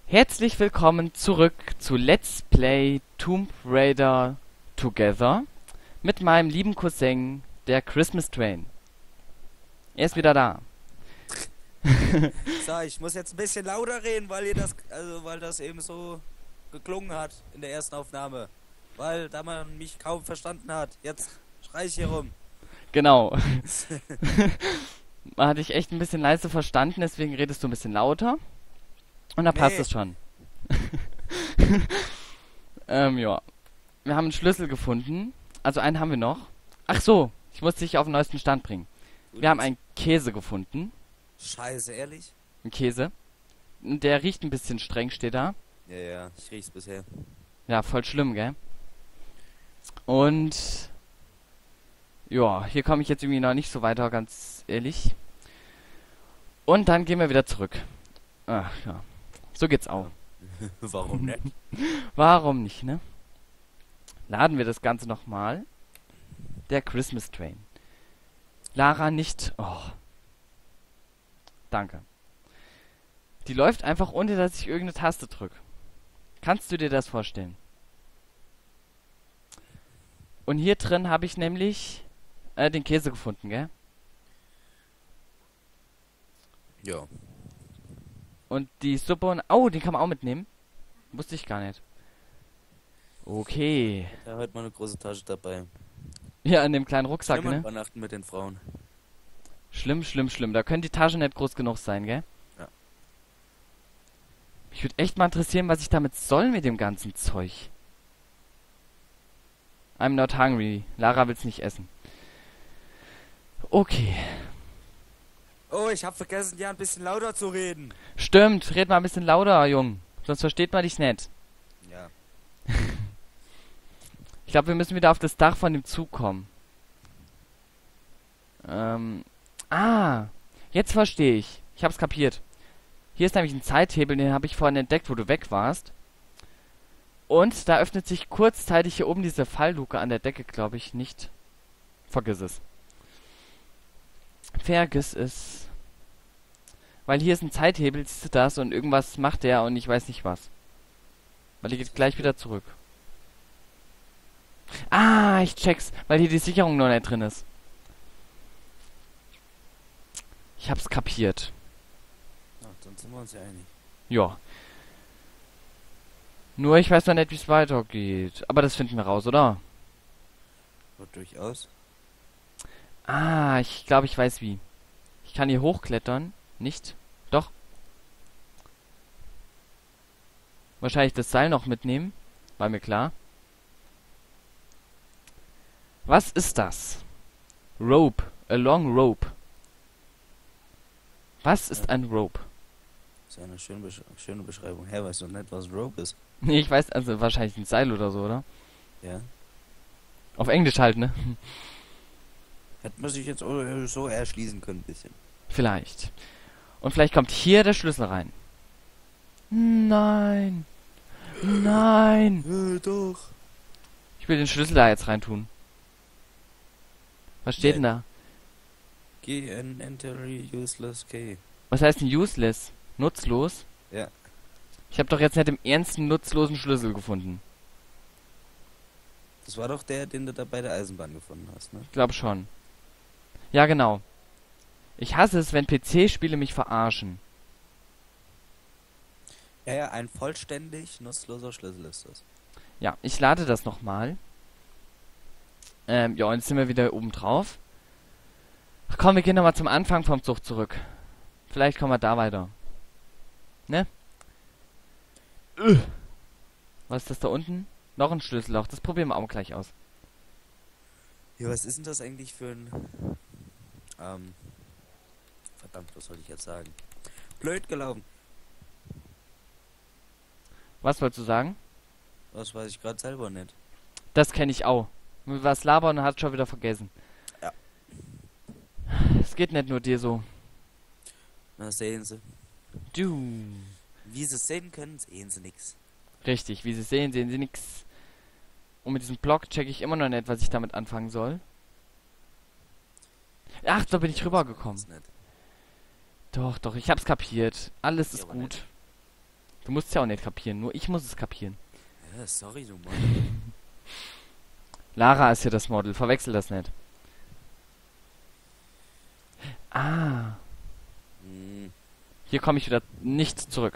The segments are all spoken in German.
Herzlich willkommen zurück zu Let's Play Tomb Raider Together mit meinem lieben Cousin, der Christmas Train. Er ist wieder da. So, ich muss jetzt ein bisschen lauter reden, weil ihr das, weil das eben so geklungen hat in der ersten Aufnahme. Weil da man mich kaum verstanden hat. Jetzt schrei ich hier rum. Genau. Man hat dich echt ein bisschen leise verstanden, deswegen redest du ein bisschen lauter. Und da passt Nee. es schon. Ja. Wir haben einen Schlüssel gefunden. Also einen haben wir noch. Ach so, ich muss dich auf den neuesten Stand bringen. Wir haben einen Käse gefunden. Scheiße, ehrlich? Einen Käse. Der riecht ein bisschen streng, steht da. Ja, ja, ich riech's bisher. Ja, voll schlimm, gell? Und ja, hier komme ich jetzt irgendwie noch nicht so weiter, ganz ehrlich. Und dann gehen wir wieder zurück. Ach ja, so geht's auch. Warum nicht? Warum nicht, ne? Laden wir das Ganze nochmal. Der Christmas Train. Lara nicht. Oh. Danke. Die läuft einfach, ohne dass ich irgendeine Taste drücke. Kannst du dir das vorstellen? Und hier drin habe ich nämlich den Käse gefunden, gell? Ja. Und die Suppe und... Oh, den kann man auch mitnehmen. Wusste ich gar nicht. Okay. Da hat man eine große Tasche dabei. Ja, in dem kleinen Rucksack, Schlimm an ne? Weihnachten mit den Frauen. Schlimm, schlimm, schlimm. Da können die Taschen nicht groß genug sein, gell? Ja. Mich würde echt mal interessieren, was ich damit soll mit dem ganzen Zeug. I'm not hungry. Lara will's nicht essen. Okay. Oh, ich hab vergessen, ja ein bisschen lauter zu reden. Stimmt, red mal ein bisschen lauter, Jung. Sonst versteht man dich nicht. Ja. Ich glaube, wir müssen wieder auf das Dach von dem Zug kommen. Jetzt verstehe ich. Ich hab's kapiert. Hier ist nämlich ein Zeithebel, den habe ich vorhin entdeckt, wo du weg warst. Und da öffnet sich kurzzeitig hier oben diese Fallluke an der Decke, glaube ich, nicht. Vergiss es. Vergiss es. Weil hier ist ein Zeithebel, siehst du das, und irgendwas macht der und ich weiß nicht was. Weil die geht gleich wieder zurück. Ah, ich check's, weil hier die Sicherung noch nicht drin ist. Ich hab's kapiert. Ach, dann sind wir uns ja einig. Ja. Nur ich weiß noch nicht, wie es weitergeht. Aber das finden wir raus, oder? Ja, durchaus. Ah, ich glaube, ich weiß wie. Ich kann hier hochklettern. Nicht? Doch. Wahrscheinlich das Seil noch mitnehmen. War mir klar. Was ist das? Rope. A long rope. Was ist Ja. ein Rope? Das ist eine schöne Beschreibung. Hä, weißt du nicht, was Rope ist? Nee, ich weiß, also wahrscheinlich ein Seil oder so, oder? Ja. Auf Englisch halt, ne? Hätte man sich jetzt so erschließen können, ein bisschen. Vielleicht. Und vielleicht kommt hier der Schlüssel rein. Nein. Nein. Doch. Ich will den Schlüssel da jetzt reintun. Was steht denn da? Key and enter useless key. Was heißt denn useless? Nutzlos? Ja. Ich habe doch jetzt nicht im Ernst einen nutzlosen Schlüssel gefunden. Das war doch der, den du da bei der Eisenbahn gefunden hast, ne? Ich glaube schon. Ja, genau. Ich hasse es, wenn PC-Spiele mich verarschen. Ja, ja, ein vollständig nutzloser Schlüssel ist das. Ja, ich lade das nochmal. Ja, und jetzt sind wir wieder oben drauf. Ach komm, wir gehen nochmal zum Anfang vom Zug zurück. Vielleicht kommen wir da weiter. Ne? Was ist das da unten? Noch ein Schlüsselloch. Das probieren wir auch gleich aus. Ja, was ist denn das eigentlich für ein... verdammt, was soll ich jetzt sagen? Blöd gelaufen. Was wolltest du sagen? Das weiß ich gerade selber nicht. Das kenne ich auch. Was labern und hat schon wieder vergessen. Ja. Es geht nicht nur dir so. Na, sehen Sie. Du. Wie Sie sehen können, sehen Sie nix. Richtig, wie Sie sehen, sehen Sie nix. Und mit diesem Block checke ich immer noch nicht, was ich damit anfangen soll. Ach, da bin ich rübergekommen. Ist nicht. Doch, ich hab's kapiert. Alles Ja, ist aber gut. nicht. Du musst es ja auch nicht kapieren, nur ich muss es kapieren. Ja, sorry, du Mann. Lara ist hier das Model, verwechsel das nicht. Ah, Hm, hier komme ich wieder nicht zurück.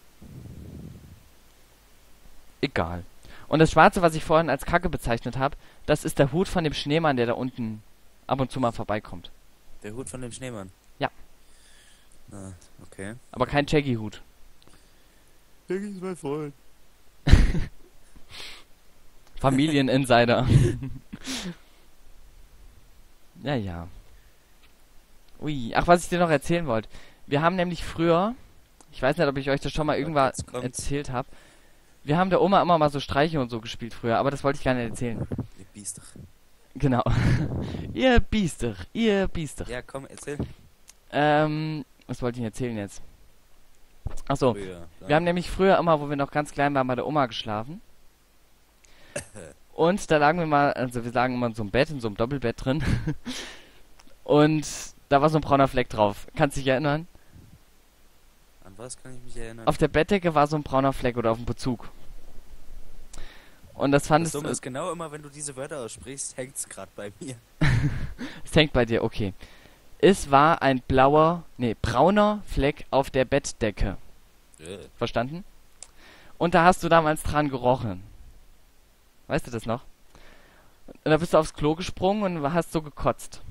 Egal. Und das Schwarze, was ich vorhin als Kacke bezeichnet habe, das ist der Hut von dem Schneemann, der da unten ab und zu mal vorbeikommt. der Hut von dem Schneemann. Ja. Ah, okay. Aber kein Shaggy-Hut. Shaggy ist mein Freund. Familieninsider. Ja, ja. Ui, ach, was ich dir noch erzählen wollte. Wir haben nämlich früher, ich weiß nicht, ob ich euch das schon mal irgendwann jetzt kommt's. erzählt habe, wir haben der Oma immer mal so Streiche und so gespielt früher, aber das wollte ich gar nicht erzählen. Ihr Biester. Genau. Ihr Biester, ihr Biester. Ja, komm, erzähl. Was wollte ich erzählen jetzt? Ach so, Früher, wir haben nämlich früher immer, wo wir noch ganz klein waren, bei der Oma geschlafen. Und da lagen wir mal, also wir lagen immer in so einem Bett, in so einem Doppelbett drin. Und da war so ein brauner Fleck drauf. Kannst du dich erinnern? An was kann ich mich erinnern? Auf der Bettdecke war so ein brauner Fleck oder auf dem Bezug. Und das Das fandest Dumme du... ist genau immer, wenn du diese Wörter aussprichst, hängt's gerade bei mir. Es hängt bei dir, okay. Es war ein brauner Fleck auf der Bettdecke. Verstanden? Und da hast du damals dran gerochen. Weißt du das noch? Und da bist du aufs Klo gesprungen und hast so gekotzt.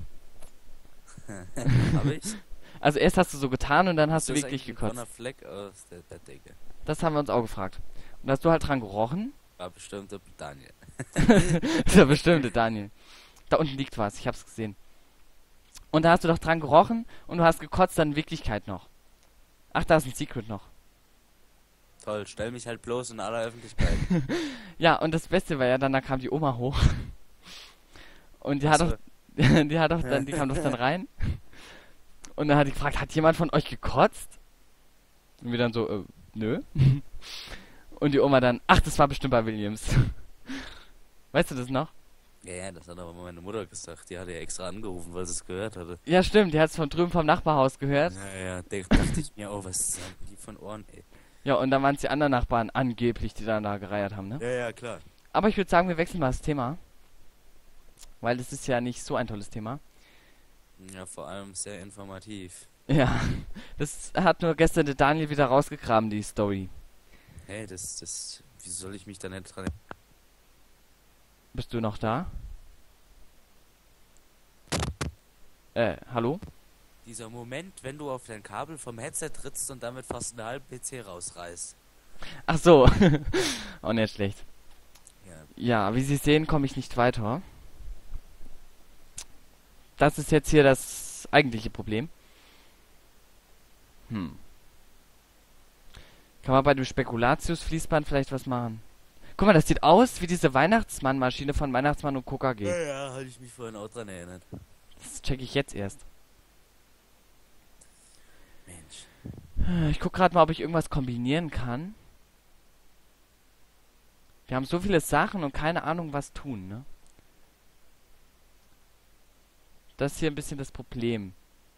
Hab ich? Also erst hast du so getan und dann hast du Ist das wirklich eigentlich ein gekotzt. brauner Fleck aus der Bettdecke? Das haben wir uns auch gefragt. Und da hast du halt dran gerochen. War bestimmt der Daniel. Der bestimmte Daniel. Da unten liegt was, ich hab's gesehen. Und da hast du doch dran gerochen und du hast gekotzt dann in Wirklichkeit noch. Ach, da ist ein Secret noch. Toll, stell mich halt bloß in aller Öffentlichkeit. Ja, und das Beste war ja dann, da kam die Oma hoch. Und die Ach hat so. doch, die kam doch dann rein. Und dann hat die gefragt, hat jemand von euch gekotzt? Und wir dann so, nö. Und die Oma dann, ach, das war bestimmt bei Williams. Weißt du das noch? Ja, das hat aber meine Mutter gesagt. Die hatte ja extra angerufen, weil sie es gehört hatte. Ja, stimmt, die hat es von drüben vom Nachbarhaus gehört. Ja, dachte ich mir, oh, was sagen die von Ohren, ey. Ja, und dann waren es die anderen Nachbarn angeblich, die dann da gereiert haben, ne? Ja, klar. Aber ich würde sagen, wir wechseln mal das Thema. Weil das ist ja nicht so ein tolles Thema. Ja, vor allem sehr informativ. Ja, das hat nur gestern der Daniel wieder rausgegraben, die Story. Hey, wie soll ich mich da nicht dran... Bist du noch da? Hallo? Dieser Moment, wenn du auf dein Kabel vom Headset trittst und damit fast einen halben PC rausreißt. Ach so. Auch nicht schlecht. Ja, Ja, wie Sie sehen, komme ich nicht weiter. Das ist jetzt hier das eigentliche Problem. Kann man bei dem Spekulatius-Fließband vielleicht was machen? Guck mal, das sieht aus wie diese Weihnachtsmann-Maschine von Weihnachtsmann und Coca G. ja, hatte ich mich vorhin auch dran erinnert. Das checke ich jetzt erst. Mensch. Ich guck gerade mal, ob ich irgendwas kombinieren kann. Wir haben so viele Sachen und keine Ahnung, was tun, ne? Das ist hier ein bisschen das Problem.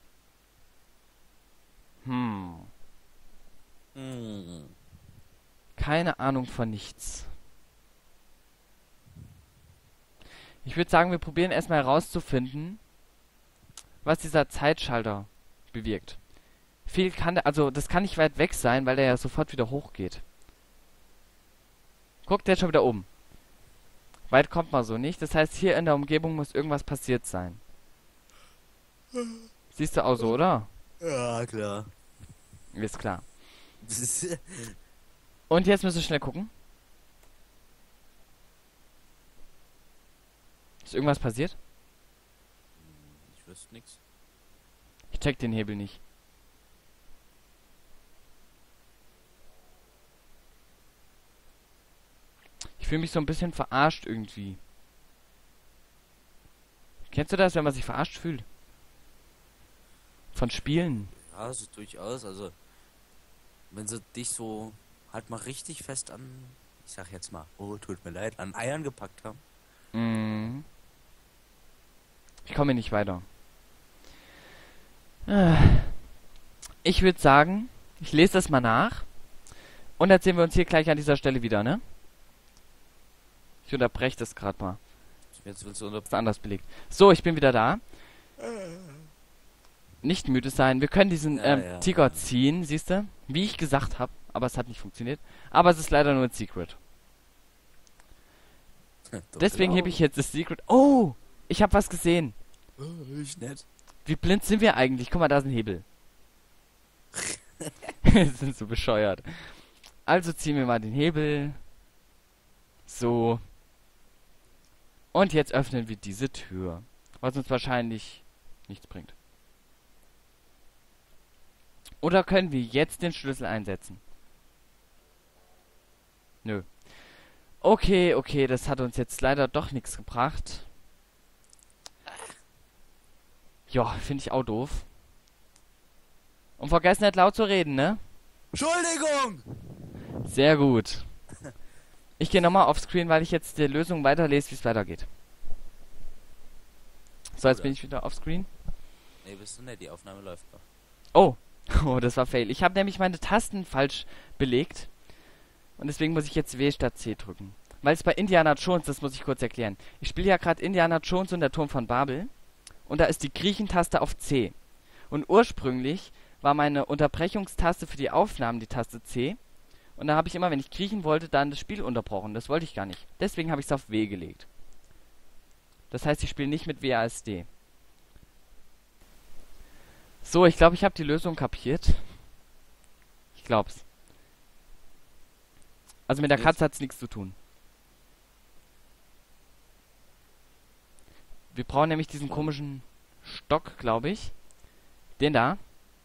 Keine Ahnung von nichts. Ich würde sagen, wir probieren erstmal herauszufinden, was dieser Zeitschalter bewirkt. Viel kann der, also das kann nicht weit weg sein, weil der ja sofort wieder hochgeht. Guck, der ist schon wieder oben. Weit kommt man so nicht. Das heißt, hier in der Umgebung muss irgendwas passiert sein. Siehst du auch so, oder? Ja, klar. Ist klar. Und jetzt müssen wir schnell gucken. Ist irgendwas passiert? Ich wüsste nix. Ich check den Hebel nicht. Ich fühle mich so ein bisschen verarscht irgendwie. Kennst du das, wenn man sich verarscht fühlt? Von Spielen. Ja, so durchaus. Also, wenn sie dich so halt mal richtig fest an, ich sag jetzt mal, oh, tut mir leid, an Eiern gepackt haben. Mhm. Ich komme nicht weiter. Ich würde sagen, ich lese das mal nach. Und jetzt sehen wir uns hier gleich an dieser Stelle wieder, ne? Ich unterbreche das gerade mal. Jetzt willst du Ist anders belegt. So, ich bin wieder da. Nicht müde sein. Wir können diesen Tiger ziehen, siehst du? Wie ich gesagt habe. Aber es hat nicht funktioniert. Aber es ist leider nur ein Secret. Deswegen hebe ich jetzt das Secret. Oh! Ich habe was gesehen. Ich nicht. Wie blind sind wir eigentlich? Guck mal, da ist ein Hebel. Wir sind so bescheuert. Also ziehen wir mal den Hebel. So. Und jetzt öffnen wir diese Tür. Was uns wahrscheinlich nichts bringt. Oder können wir jetzt den Schlüssel einsetzen? Nö. Okay, das hat uns jetzt leider doch nichts gebracht. Ja, finde ich auch doof. Und vergessen nicht laut zu reden, ne? Entschuldigung! Sehr gut. Ich gehe nochmal aufs Screen, weil ich jetzt die Lösung weiterlese, wie es weitergeht. So, jetzt bin ich wieder auf Screen. Nee, bist du nicht, die Aufnahme läuft noch. Oh. Oh, das war fail. Ich habe nämlich meine Tasten falsch belegt. Und deswegen muss ich jetzt W statt C drücken. Weil es bei Indiana Jones, das muss ich kurz erklären. Ich spiele ja gerade Indiana Jones und der Turm von Babel. Und da ist die Griechentaste auf C. Und ursprünglich war meine Unterbrechungstaste für die Aufnahmen die Taste C. Und da habe ich immer, wenn ich kriechen wollte, dann das Spiel unterbrochen. Das wollte ich gar nicht. Deswegen habe ich es auf W gelegt. Das heißt, ich spiele nicht mit WASD. So, ich glaube, ich habe die Lösung kapiert. Ich glaub's. Also mit der Katze hat's nichts zu tun. Wir brauchen nämlich diesen komischen Stock, glaube ich. Den da.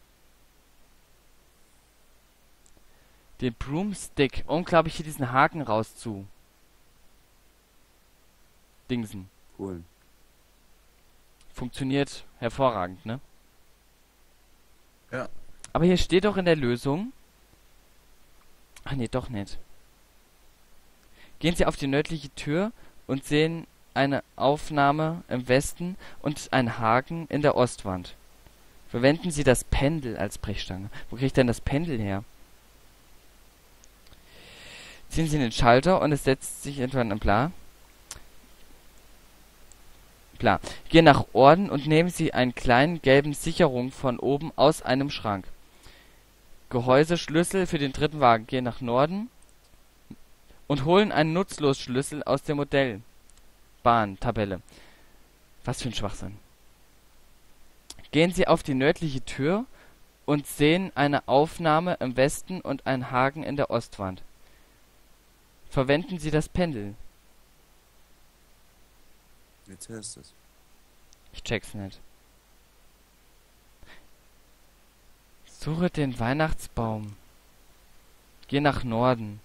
Den Broomstick. Und glaube ich hier diesen Haken raus zu. Dingsen. Cool. Funktioniert hervorragend, ne? Ja. Aber hier steht doch in der Lösung. Ach nee, doch nicht. Gehen Sie auf die nördliche Tür und sehen eine Aufnahme im Westen und einen Haken in der Ostwand. Verwenden Sie das Pendel als Brechstange. Wo kriege ich denn das Pendel her? Ziehen Sie den Schalter und es setzt sich irgendwann ein Bla. Gehen nach Orden und nehmen Sie einen kleinen gelben Sicherung von oben aus einem Schrank. Gehäuse, Schlüssel für den dritten Wagen. Gehen nach Norden und holen einen Nutzlosschlüssel aus der Modellbahntabelle. Was für ein Schwachsinn. Gehen Sie auf die nördliche Tür und sehen eine Aufnahme im Westen und einen Haken in der Ostwand. Verwenden Sie das Pendel. Jetzt hörst du es. Ich check's nicht. Suche den Weihnachtsbaum. Geh nach Norden.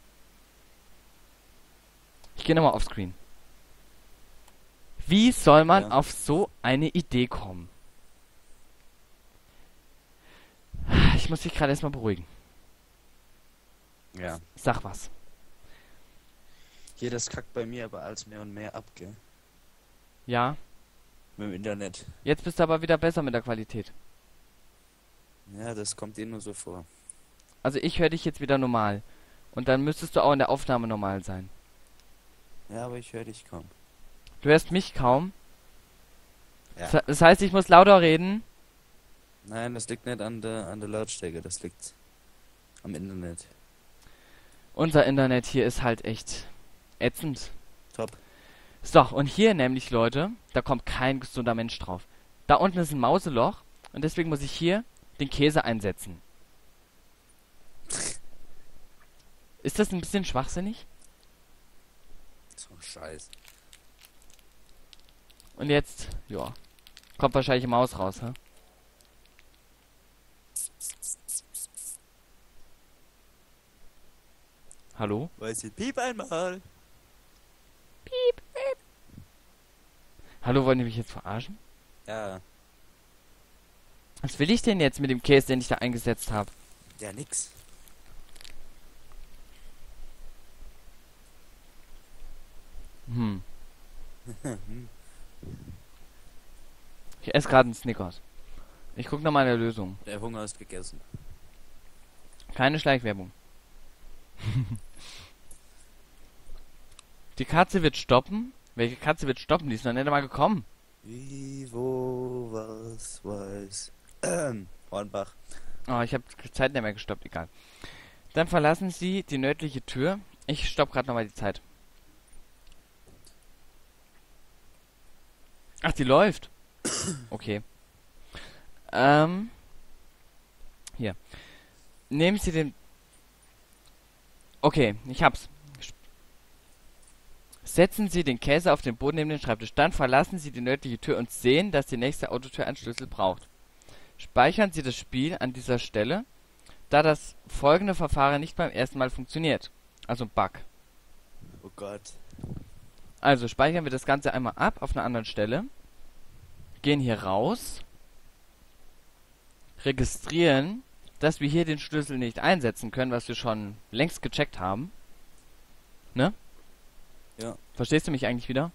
Ich gehe nochmal auf Screen. Wie soll man auf so eine Idee kommen? Ich muss mich gerade erstmal beruhigen. Ja. Sag was. Hier, das kackt bei mir aber als mehr und mehr ab, gell? Ja. Mit dem Internet. Jetzt bist du aber wieder besser mit der Qualität. Ja, das kommt dir nur so vor. Also ich höre dich jetzt wieder normal. Und dann müsstest du auch in der Aufnahme normal sein. Ja, aber ich höre dich kaum. Du hörst mich kaum. Ja. Das heißt, ich muss lauter reden. Nein, das liegt nicht an der Lautstärke, das liegt am Internet. Unser Internet hier ist halt echt ätzend. Top. So, und hier nämlich, Leute, da kommt kein gesunder Mensch drauf. Da unten ist ein Mauseloch und deswegen muss ich hier den Käse einsetzen. Ist das ein bisschen schwachsinnig? So ein Scheiß. Und jetzt, ja, kommt wahrscheinlich eine Maus raus, hä? Hallo? Weiß ich, piep einmal. Piep, piep. Hallo, wollen die mich jetzt verarschen? Ja. Was will ich denn jetzt mit dem Käse, den ich da eingesetzt habe? Ja, nix. Ich esse gerade einen Snickers. Ich guck nach meiner Lösung. Der Hunger ist gegessen. Keine Schleichwerbung. Die Katze wird stoppen. Welche Katze wird stoppen? Die ist noch nicht einmal gekommen. Wie, wo, was, weiß. Hornbach. Oh, ich habe die Zeit nicht mehr gestoppt, egal. Dann verlassen Sie die nördliche Tür. Ich stopp gerade nochmal die Zeit. Ach, die läuft. Okay. Hier. Nehmen Sie den... Okay, ich hab's. Setzen Sie den Käse auf den Boden neben den Schreibtisch. Dann verlassen Sie die nördliche Tür und sehen, dass die nächste Autotür einen Schlüssel braucht. Speichern Sie das Spiel an dieser Stelle, da das folgende Verfahren nicht beim ersten Mal funktioniert. Also ein Bug. Oh Gott. Also speichern wir das Ganze einmal ab auf einer anderen Stelle. Gehen hier raus. Registrieren, dass wir hier den Schlüssel nicht einsetzen können, was wir schon längst gecheckt haben. Ne? Ja. Verstehst du mich eigentlich wieder?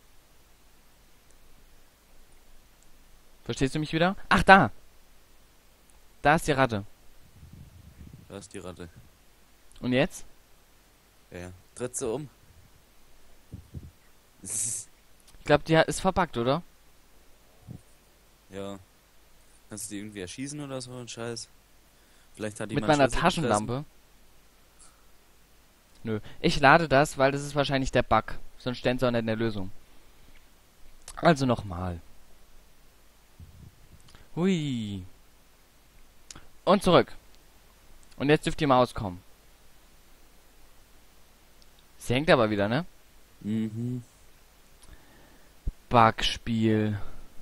Verstehst du mich wieder? Ach, da! Da ist die Ratte. Da ist die Ratte. Und jetzt? Ja. Tritt sie um. Ich glaube, die ist verbuggt, oder? Ja. Kannst du die irgendwie erschießen oder so ein Scheiß? Vielleicht hat die Mit mal meiner Schlüssel Taschenlampe? Nö. Ich lade das, weil das ist wahrscheinlich der Bug. Sonst stellen sie auch nicht in der Lösung. Also nochmal. Hui. Und zurück. Und jetzt dürft die Maus kommen. Sie hängt aber wieder, ne? Mhm. Bugspiel.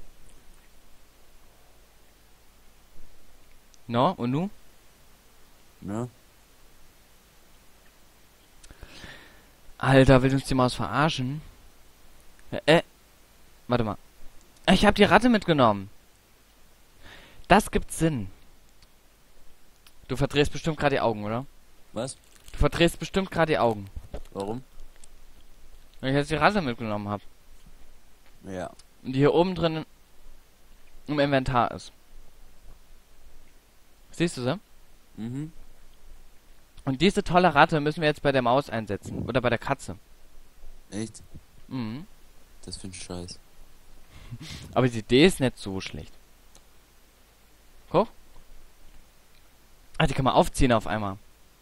No, und nu? Ja. Alter, will uns die Maus verarschen? Warte mal. Ich hab die Ratte mitgenommen. Das gibt Sinn. Du verdrehst bestimmt gerade die Augen, oder? Was? Du verdrehst bestimmt gerade die Augen. Warum? Weil ich jetzt die Ratte mitgenommen habe. Ja. Und die hier oben drin im Inventar ist. Siehst du sie? Mhm. Und diese tolle Ratte müssen wir jetzt bei der Maus einsetzen. Oder bei der Katze. Echt? Mhm. Das find ich scheiße. Aber die Idee ist nicht so schlecht. Guck. Ah, die kann man aufziehen auf einmal.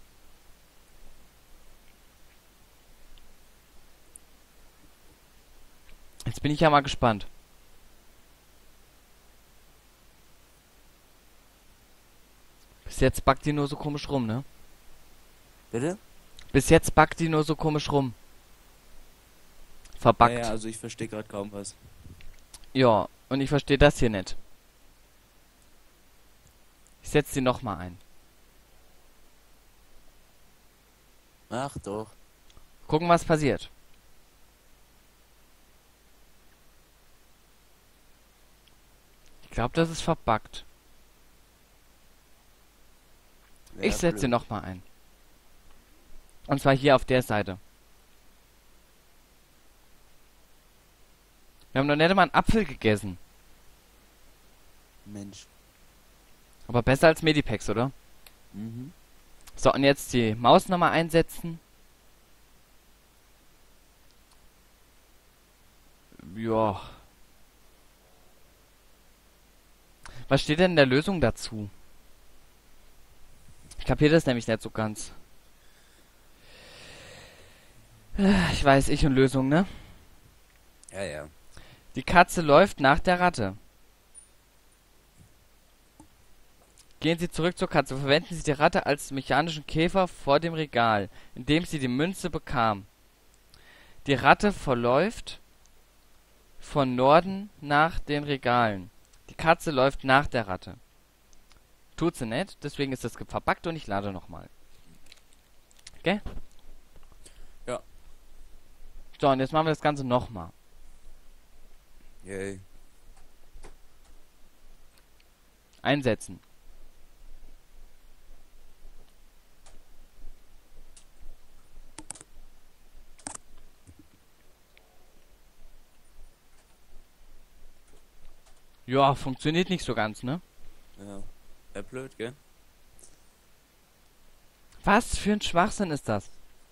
Jetzt bin ich ja mal gespannt. Bis jetzt backt die nur so komisch rum, ne? Bitte? Bis jetzt backt die nur so komisch rum. Verbackt. Ja, also ich verstehe gerade kaum was. Ja, und ich verstehe das hier nicht. Ich setze die nochmal ein. Ach doch. Gucken, was passiert. Ich glaube, das ist verbuggt. Ja, Ich setze sie blöd. nochmal ein. Und zwar hier auf der Seite. Wir haben noch nicht mal einen Apfel gegessen. Mensch. Aber besser als Medipacks, oder? Mhm. So, und jetzt die Maus nochmal einsetzen. Ja. Was steht denn in der Lösung dazu? Ich kapiere das nämlich nicht so ganz. Ich weiß, ich und Lösung, ne? Ja, ja. Die Katze läuft nach der Ratte. Gehen Sie zurück zur Katze. Verwenden Sie die Ratte als mechanischen Käfer vor dem Regal, in dem sie die Münze bekam. Die Ratte verläuft von Norden nach den Regalen. Die Katze läuft nach der Ratte. Tut sie nicht, deswegen ist das verbuggt und ich lade nochmal. Okay? Ja. So, und jetzt machen wir das Ganze nochmal. Yay. Einsetzen. Ja, funktioniert nicht so ganz, ne? Ja. Blöd, gell? Was für ein Schwachsinn ist das?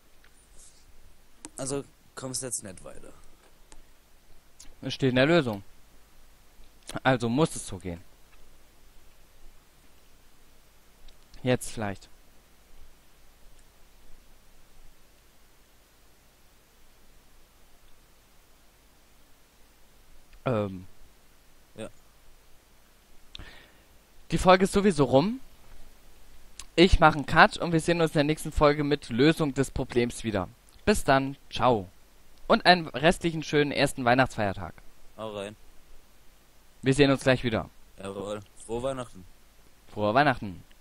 Also kommst jetzt nicht weiter. Es steht in der Lösung. Also muss es so gehen. Jetzt vielleicht. Ja. Die Folge ist sowieso rum. Ich mache einen Cut und wir sehen uns in der nächsten Folge mit Lösung des Problems wieder. Bis dann, ciao. Und einen restlichen schönen ersten Weihnachtsfeiertag. Hau rein. Wir sehen uns gleich wieder. Jawohl. Frohe Weihnachten. Frohe Weihnachten.